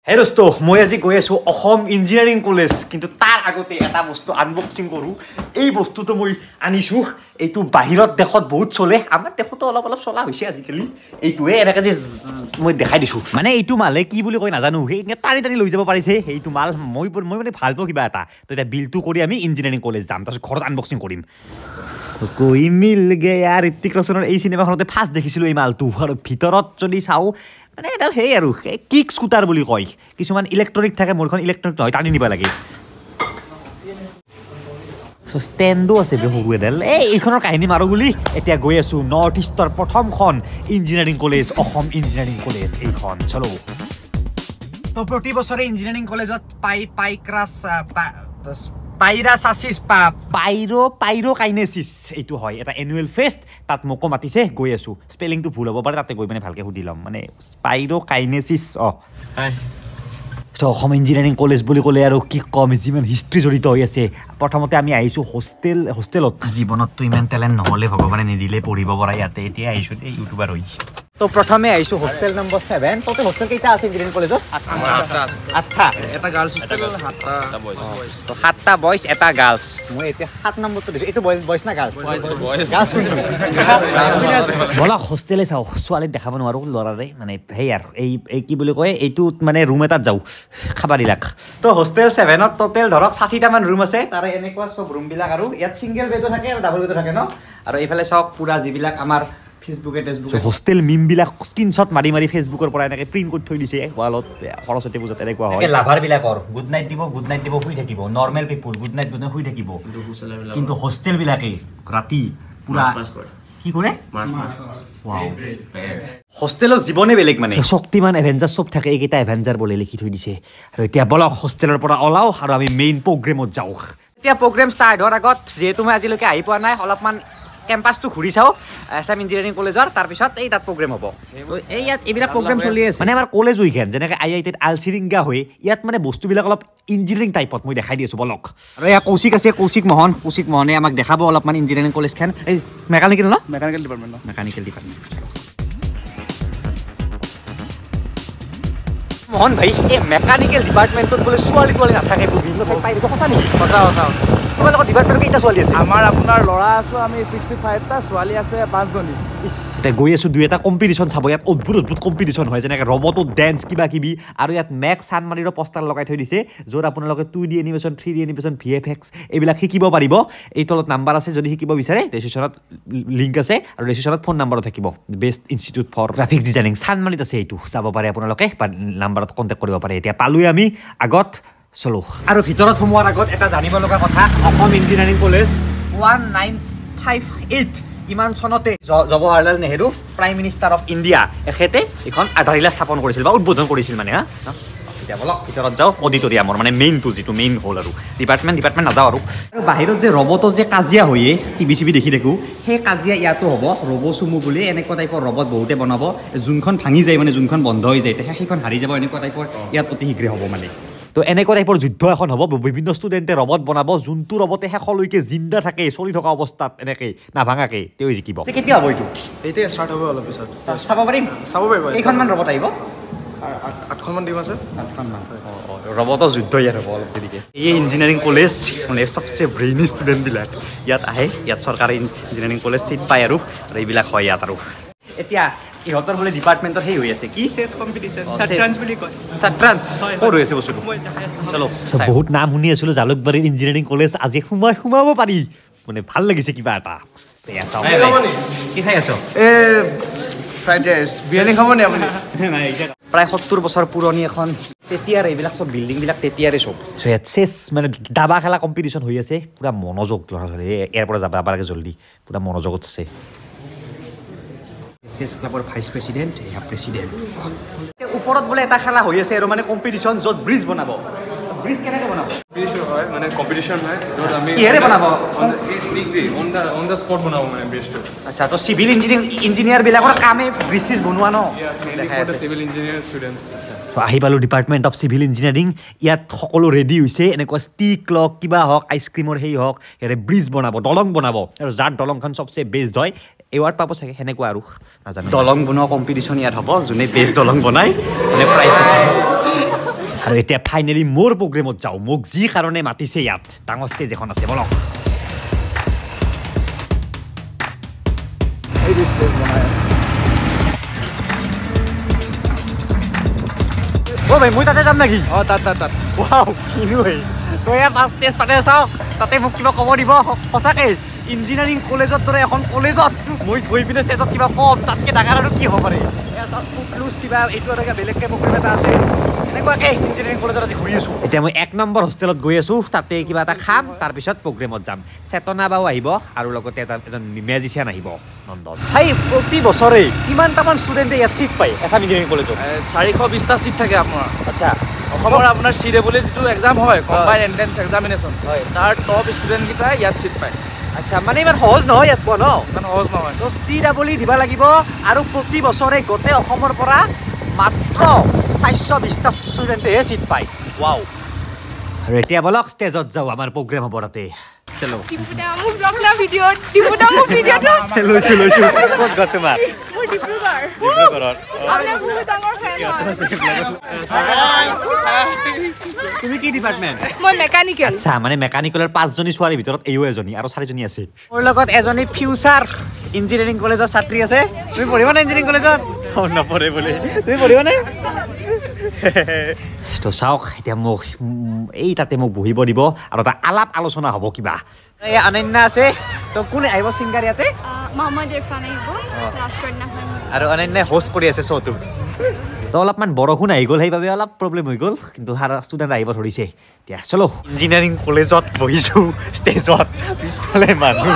হে দোস্ত মই আজি গৈ আছো অসম ইঞ্জিনিয়াৰিং কলেজ কিন্তু তাৰ আগতে এটা বস্তু আনবক্সিং কৰো এই বস্তুটো মই আনিছো এইটো বাহিৰত দেখত বহুত চলে আমাৰ দেখতো অলপ অলপ চলা হৈছে আজিকালি এইটোৱে এনেকে যে মই দেখাই দিছো মানে এইটো মালে কি বুলি কই নাজানো সেই টানি টানি লৈ যাব পাৰিছে এইটো মাল মই মানে ভাল পাওঁ কিবা এটা তো এটা বিলটো কৰি আমি ইঞ্জিনিয়াৰিং কলেজ যাম তাৰপিছত ঘৰত আনবক্সিং কৰিম कोई मिल गया ऋतिक रोशনৰ এই সিনেমাখনতে ফাৰ্ষ্ট দেখিছিলো এই মালটো আৰু ভিতৰত যদি চাও মানে এটা হেই আৰু কিক স্কুটাৰ বুলি কয় কিছুমান ইলেক্ট্ৰনিক থাকে মোৰখন ইলেক্ট্ৰনিক নহয় টানি নিব লাগে স্টেণ্ডো আছে বহু এডাল এইখনৰ কাহিনী মাৰো বুলি এতিয়া গৈ আছো নৰ্থ ইষ্টৰ প্ৰথমখন engineering college Assam engineering college এইখন চলো তো প্ৰতি বছৰে ইঞ্জিনিয়াৰিং কলেজত পাই ক্ৰাছ পাইৰাসাইছিস পাইৰোকাইনেসিস এইটো হয় এটা এনুৱেল ফেষ্ট তাত মকো মাতিছে গৈ আছো স্পেলিংটো ভুল হ'ব পাৰে তাতে গৈ মানে ভালকে সুধি লম মানে পাইৰোকাইনেসিস হাই তো অসম ইঞ্জিনিয়াৰিং কলেজ বুলি ক'লে আৰু কি কম যিমান হিষ্ট্ৰী জড়িত হৈ আছে প্ৰথমতে আমি আহিছো হোষ্টেলত জীৱনততো ইমান টেলেণ্ট নহ'লে ভগৱানে নিদিলে পঢ়িব পৰা ইয়াতে এতিয়া আহিছো ইউটিউবাৰ হৈ তো প্ৰথমে আহিছো হোষ্টেল নম্বৰ 7 তোতে হোষ্টেল কেইটা আছে ইঞ্জিনিয়াৰিং কলেজত 8টা আছে 8টা এটা গাৰ্লছ হোষ্টেল 7টা বয়জ তো 7টা বয়জ এটা গাৰ্লছ মই এতিয়া 7 নম্বৰটো দিছো এটো বয়জ না গাৰ্লছ গাৰ্লছ বলা হোষ্টেলে চাও ছোৱালী দেখাব নোৱাৰো লৰাৰে মানে হেয়াৰ এই কি বুলি কয় এইটো মানে ৰুম এটাত যাও খাবাৰিলাক তো হোষ্টেল 7ত টোটাল ধৰক 60টা মান ৰুম আছে তাৰে এনেকুৱা সব ৰুম বিলাক আৰু ইয়াত সিঙ্গেল বেডো থাকে আৰু ডাবল বেডো থাকে ন আৰু এইফালে চাওক পুৰা জিবিলাক আমাৰ ফেসবুকে হোষ্টেল মিম বিলাক স্ক্রিনশট মাৰি ফেসবুকৰ পৰা এনেকে প্ৰিন্ট কৰি থৈ দিছে ওয়ালত সৰস্বতী পূজাত এনেকুৱা হয় লাভাৰ বিলাকৰ গুড নাইট দিব শুই থাকিব নরমাল পিপল গুড নাইট শুই থাকিব কিন্তু হোষ্টেল বিলাকে ৰাতি পুৰা কি কৰে ওয়াও হোষ্টেলৰ জীৱনে বেলেগ মানে শক্তিমান এভেঞ্জার সব থাকে এইকেইটা এভেঞ্জার বলে লিখি থৈ দিছে আৰু এতিয়া বলক হোষ্টেলৰ পৰা ওলাও আৰু আমি মেইন প্ৰগ্ৰামত যাও এতিয়া প্ৰগ্ৰাম ষ্টাৰ্ট হোৱাৰ আগত যেহেতু মই আজিলৈকে আহি পোৱা নাই অলপমান কেম্পাসটো ঘুৰি চাও আসাম ইঞ্জিনিয়াৰিং কলেজৰ তাৰ পিছত এই তাত প্ৰগ্ৰাম হ'ব এই ইয়াত এইবিলাক প্ৰগ্ৰাম চলি আছে মানে আমাৰ কলেজ উইকেণ্ড যেনেকৈ আইআইটিত আলচিৰিংগা হৈ ইয়াত মানে বস্তুবিলাক অলপ ইঞ্জিনিয়াৰিং টাইপত মই দেখাই দি আছো বলক আৰু এয়া কৌশিক আছে কৌশিক মোহনে আমাক দেখাব অলপমান ইঞ্জিনিয়াৰিং কলেজখন এই মেকানিকেল ন মেকানিকেল ডিপাৰ্টমেণ্ট মোহন ভাই এই মেকানিকেল ডিপাৰ্টমেণ্টত বোলে ছোৱালী নাথাকে বিভিন্ন ঠাইত পাই দেখো সঁচা নেকি সঁচা তোমালোকৰ ডিপাৰ্টমেণ্টত কেইটা ছোৱালী আছে আমাৰ আপোনাৰ ল'ৰা আছো আমি 65টা ছোৱালী আছে 5 জনী এতিয়া গৈ আছো দুই এটা কম্পিটিশ্যন চাব ইয়াত অদ্ভুত কম্পিটিশ্যন হয় যেনেকৈ ৰবটত ডেন্স কিবা কিবি আৰু ইয়াত মেক চানমাৰীৰ পোষ্টাৰ লগাই থৈ দিছে য'ত আপোনালোকে 2D animation 3D animation VFX এইবিলাক শিকিব পাৰিব এই তলত নাম্বাৰ আছে যদি শিকিব বিচাৰে ৰেজিষ্ট্ৰেশ্যনত লিংক আছে আৰু ৰেজিষ্ট্ৰেশ্যনত ফোন নাম্বাৰো থাকিব best institute for graphics designing চানমাৰীত আছে এইটো চাব পাৰে আপোনালোকে বা নাম্বাৰত কণ্টেক্ট কৰিব পাৰে এতিয়া পালোৱে আমি আগত চলো আৰু ভিতৰত সোমোৱাৰ আগত এটা জানিব লগা কথা অসম ইঞ্জিনিয়াৰিং কলেজ 1958 ইমান চনতে Jawaharlal Nehru prime minister of India এখেতে এখন আধাৰশিলা স্থাপন কৰিছিল বা উদ্বোধন কৰিছিল মানে এতিয়া বলক ভিতৰত যাওঁ অডিটৰিয়ামৰ মানে মেইনটো যিটো মেইন হ'ল আৰু ডিপাৰ্টমেণ্ট নাযাওঁ আৰু বাহিৰত যে ৰবটৰ যে কাজিয়া হয়ে টিভি দেখি থাকোঁ সেই কাজিয়া ইয়াতো হ'ব ৰবো চুমু বুলি এনেকুৱা টাইপৰ ৰবট বহুতে বনাব যোনখন ভাঙি যায় মানে যোনখন বন্ধ হৈ যায় তেতিয়া সেইখন হাৰি যাব এনেকুৱা টাইপৰ ইয়াত অতি শীঘ্ৰে হ'ব মানে তো এনেকুৱা টাইপৰ যুদ্ধ এখন হ'ব বিভিন্ন ষ্টুডেণ্টে ৰবট বনাব যোনটো ৰবটে শেষলৈকে জিন্দা থাকে চলি থকা অৱস্থাত এনেকৈ নাভাঙাকৈ তেওঁ জিকিব কেতিয়া হ'ব এইটো ষ্টাৰ্ট হ'ব অলপ পিছত চাব পাৰিম কেইখনমান ৰবট আহিব 8খনমান টিম আছে 8খনমান ৰবটৰ যুদ্ধ ইয়াত হ'ব অলপ দেৰিকৈ এই ইঞ্জিনিয়াৰিং কলেজ মানে চবচে ব্ৰেইনি ষ্টুডেণ্টবিলাক ইয়াত আহে ইয়াত চৰকাৰী ইঞ্জিনিয়াৰিং কলেজ চিট পায় আৰু এইবিলাক হয় ইয়াত আৰু এতিয়া ইহঁতৰ বোলে ডিপাৰ্টমেণ্টত সেই হৈ আছে কি চেছ কম্পিটিশ্যন শতৰঞ্জ বুলি কয় শতৰঞ্জ ক'ত হৈ আছে বস্তুটো চলো বহুত নাম শুনি আছিলোঁ জালুকবাৰীৰ ইঞ্জিনিয়াৰিং কলেজ আজি সোমাব পাৰি মানে ভাল লাগিছে কিবা এটা কি খাই আছ ফ্ৰাইড ৰাইচ বিৰিয়ানী খাব নে আপুনি প্ৰায় 70 বছৰ পুৰণি এখন তেতিয়াৰ এইবিলাক চব বিল্ডিংবিলাক তেতিয়াৰে চব ইয়াত চেছ মানে দাবা খেলা কম্পিটিশ্যন হৈ আছে পুৰা মনোযোগ ল'ৰা ছোৱালী ইয়াৰ পৰা যাব লাগে জল্দি পুৰা মনোযোগত আছে চেছ ক্লাবৰ ভাইচ প্ৰেচিডেণ্ট এয়া প্ৰেচিডেণ্ট ওপৰত বোলে এটা খেলা হৈ আছে আৰু মানে কম্পিটিশ্যন য'ত ব্ৰিজ বনাব ব্ৰিজ কেনেকৈ বনাব ব্ৰিজ হয় মানে কম্পিটিশ্যন হয় য'ত আমি কিহেৰে বনাব অন দ্য স্পট বনাব মানে ব্ৰিজটো আচ্ছা তো চিভিল ইঞ্জিনিয়াৰবিলাকৰ কামে ব্ৰিজ বনোৱা ন চিভিল ইঞ্জিনিয়াৰ ষ্টুডেণ্ট আহি পালোঁ ডিপাৰ্টমেণ্ট অফ চিভিল ইঞ্জিনিয়াৰিং ইয়াত সকলো ৰেডি হৈছে এনেকুৱা ষ্টিক লওক কিবা হওক আইচক্ৰীমৰ সেই হওক ইয়াৰে ব্ৰিজ বনাব দলং বনাব আৰু যাৰ দলংখন চবচে বেষ্ট হয় এৱাৰ্ড পাব চাগে সেনেকুৱা আৰু নাজানো দলং বনোৱা কম্পিটিশ্যন ইয়াত হ'ব যোনে বেষ্ট দলং বনায় মানে প্ৰাইজ আৰু এতিয়া ফাইনেলি মোৰ প্ৰগ্ৰেমত যাওঁ মোক যি কাৰণে মাতিছে ইয়াত ডাঙৰ ষ্টেজ এখন আছে বলক ভাই মই তাতে যাম নেকি তাত ৱাও কিনো হে তই ইয়াত ষ্টেজ পাতে চাওঁ তাতে মোক কিবা ক'ব দিব সঁচাকৈ ইঞ্জিনিয়াৰিং কলেজৰ দৰে এখন কলেজত মই গৈ পিনে ষ্টেজত কিবা কম তাতকৈ ডাঙৰ আৰু কি হ'ব পাৰে প্লুজ কিবা এইটো এটা বেলেগকৈ প্ৰগ্ৰেম এটা আছে এনেকুৱাকৈ ইঞ্জিনিয়াৰিং কলেজত আজি ঘূৰি আছোঁ এতিয়া মই 1 নম্বৰ হোষ্টেলত গৈ আছোঁ তাতে কিবা এটা খাম তাৰপিছত প্ৰগ্ৰেমত যাম চেতনা বাও আহিব আৰু লগতে এজন মেজিচিয়ান আহিব নন্দন ভাই প্ৰতি বছৰে কিমানটামান ষ্টুডেণ্টে ইয়াত ছিট পায় এছাম ইঞ্জিনিয়াৰিং কলেজত 420টা ছিট থাকে আপোনাৰ আচ্ছা অসমৰ আপোনাৰ CWE যিটো এক্সাম হয় কম্বাইন এন্ট্ৰেন্স এক্সামিনেশ্যন হয় তাৰ টপ ষ্টুডেণ্টকেইটাই ইয়াত ছিট পায় আচ্ছা মানে ইমান সহজ নহয় ইয়াত পোৱা ন ইমান সহজ নহয় তো CWE দিব লাগিব আৰু প্ৰতি বছৰে গোটেই অসমৰ পৰা মাত্ৰ 420টা ষ্টুডেণ্টেহে ছিট পায় ৱাও আৰু এতিয়া বলক ষ্টেজত যাওঁ আমাৰ প্ৰগ্ৰেম হ'ব তাতে চলো মোৰ ব্লগ না ভিডিঅ ডিপুটা মোৰ ভিডিঅটো লৈছো ক'ত গ'ল তোমাৰ মোৰ ডিব্ৰুগড় আপোনাৰ বহুত ডাঙৰ ফেন তুমি কি ডিপাৰ্টমেণ্ট মই মেকানিকেল আচ্ছা মানে মেকানিকেলৰ 5জনী ছোৱালীৰ ভিতৰত এইও এজনী আৰু 4জনী আছে মোৰ লগত এজনী ফিউচাৰ ইঞ্জিনিয়াৰিং কলেজৰ ছাত্ৰী আছে তুমি পঢ়িবা নে ইঞ্জিনিয়াৰিং কলেজত নপঢ়ে বোলে তুমি পঢ়িবা নে তো চাওক এতিয়া মোক এই তাতে মোক বহিব দিব আৰু এটা আলাপ আলোচনা হ'ব কিবা এই অনন্যা আছে তো কোন আহিব ছিংগাৰ ইয়াতে মোহাম্মদ ইৰফান আহিব লাষ্টৰ দিনাখন আৰু অনন্যাই হোষ্ট কৰি আছে শ্ব'টো তো অলপমান বৰষুণ আহি গ'ল সেইবাবে অলপ প্ৰব্লেম হৈ গ'ল কিন্তু ষ্টুডেণ্ট আহিব ধৰিছে এতিয়া চলো ইঞ্জিনিয়াৰিং কলেজত বহিছোঁ ষ্টেজত পিছফালে মানুহ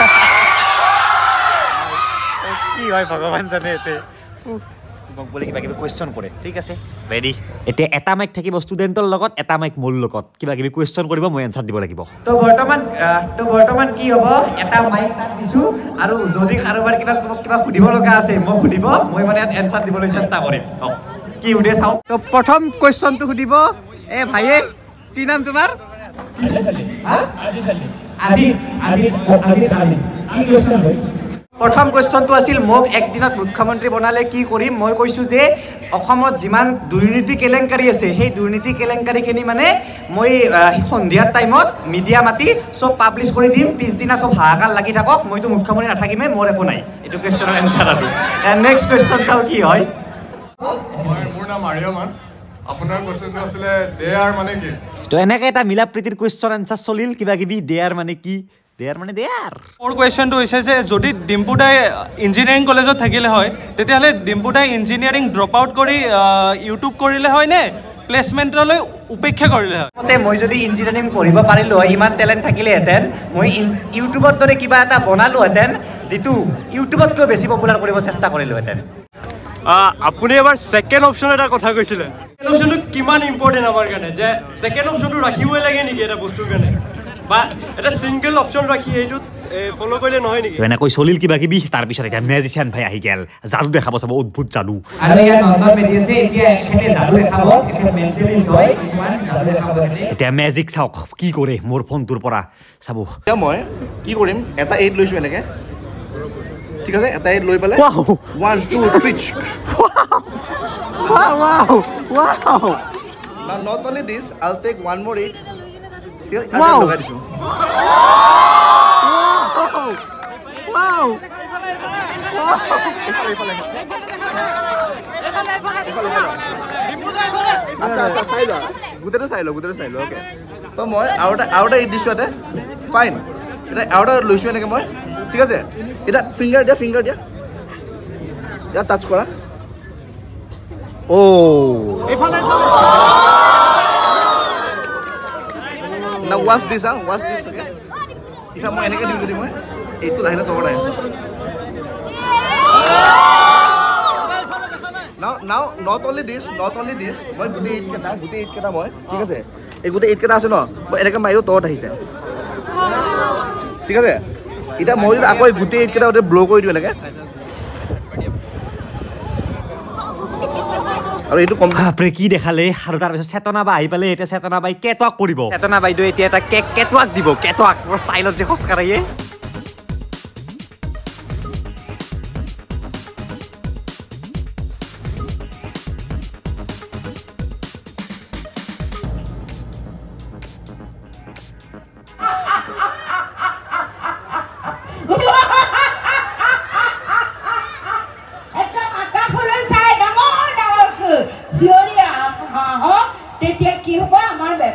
কি হয় ভগৱান জানে এতে মোক বোলে কিবা কিবি কুৱেশ্যন কৰে ঠিক আছে ৰেডি এতিয়া এটা মাইক থাকিব ষ্টুডেণ্টৰ লগত এটা মাইক মোৰ লগত কিবা কিবি কুৱেশ্যন কৰিব মই এনচাৰ দিব লাগিব তো বৰ্তমান কি হ'ব এটা মাইক তাত দিছোঁ আৰু যদি কাৰোবাৰ কিবা সুধিব লগা আছে মোক সুধিব মই মানে ইয়াত এনচাৰ দিবলৈ চেষ্টা কৰিম কি সুধে চাওঁ তো প্ৰথম কুৱেশ্যনটো সুধিব এ ভাইয়ে কি নাম তোমাৰ প্ৰথম কুৱেশ্যনটো আছিল মোক একদিনত মুখ্যমন্ত্ৰী বনালে কি কৰিম মই কৈছোঁ যে অসমত যিমান দুৰ্নীতি কেলেংকাৰী আছে সেই দুৰ্নীতি কেলেংকাৰীখিনি মানে মই সন্ধিয়াৰ টাইমত মিডিয়া মাতি চব পাব্লিছ কৰি দিম পিছদিনা চব হাহাকাৰ লাগি থাকক মইতো মুখ্যমন্ত্ৰী নাথাকিমেই মোৰ একো নাই এইটো কুৱেশ্যনৰ এনচাৰ আৰু নেক্সট কুৱেশ্যন চাওঁ কি হয় মোৰ নাম আৰ্যমান আপোনাৰ কুৱেশ্যনটো আছিলে দে আৰ মানে কি তো এনেকৈ এটা মিলা প্ৰীতিৰ কুৱেশ্যন এনচাৰ চলিল কিবা কিবি দে আৰ মানে কি মোৰ কুৱেশ্যনটো হৈছে যে যদি ডিম্পু দাই ইঞ্জিনিয়াৰিং কলেজত থাকিলে হয় তেতিয়াহ'লে ডিম্পু দাই ইঞ্জিনিয়াৰিং ড্ৰপ আউট কৰি ইউটিউব কৰিলে হয় নে প্লেচমেণ্টলৈ উপেক্ষা কৰিলে হয় মই যদি ইঞ্জিনিয়াৰিং পঢ়িব পাৰিলোঁ হয় ইমান টেলেণ্ট থাকিলেহেঁতেন মই ইউটিউবৰ দৰে কিবা এটা বনালোহেঁতেন যিটো ইউটিউবতকৈ বেছি পপুলাৰ কৰিব চেষ্টা কৰিলোহেঁতেন আপুনি এবাৰ ছেকেণ্ড অপশ্যন এটা কথা কৈছিলে ছেকেণ্ড অপশ্যনটো কিমান ইম্পৰ্টেণ্ট আমাৰ কাৰণে যে ছেকেণ্ড অপশ্যনটো ৰাখিবই লাগে নেকি এটা বস্তুৰ কাৰণে বা এটা সিংগল অপশ্যন ৰাখি এইটোত ফলো কৰিলে নহয় নেকি এনেকৈ চলিল কিবা কিবি তাৰপিছত এতিয়া মেজিচিয়ান ভাই আহি গেল যাদু দেখাব চাব অদ্ভুত যাদু এতিয়া মেজিক চাওক কি কৰে মোৰ ফোনটোৰ পৰা চাব মই কি কৰিম এটা 8 লৈছোঁ এনেকৈ ঠিক আছে এটা 8 লৈ পেলাই 1 2 3 Now not only this, I'll take one more 8. Wow! Wow! আচ্ছা চাই লোৱা গোটেইটো চাই লোৱা অ'কে তো মই আৰু এটা 8 দিছোঁ ইয়াতে ফাইন এতিয়া আৰু এটা লৈছোঁ এনেকৈ মই ঠিক আছে এটা ফিংগাৰ দিয়া ইয়াত টাচ কৰা Now watch this, okay? If I'm going to do it, it's going to be Now, not only this, মই গুটি 8 কেটা মই ঠিক আছে এই গুটি 8 কেটা আছে ন মই এনেকৈ মাৰিও তত আহি যায় ঠিক আছে এটা মই আকৌ গুটি 8 কেটা ব্লো কৰি দিও এনেকৈ আৰু এইটো বাপৰে কি দেখালে আৰু তাৰপিছত চেতনা বাই আহি পালে এতিয়া চেতনা বাই কেটৱাক কৰিব চেতনা বাইদেউ এতিয়া এটা কেটৱাক দিব কেটৱাক ষ্টাইলত যে খোজকাঢ়ে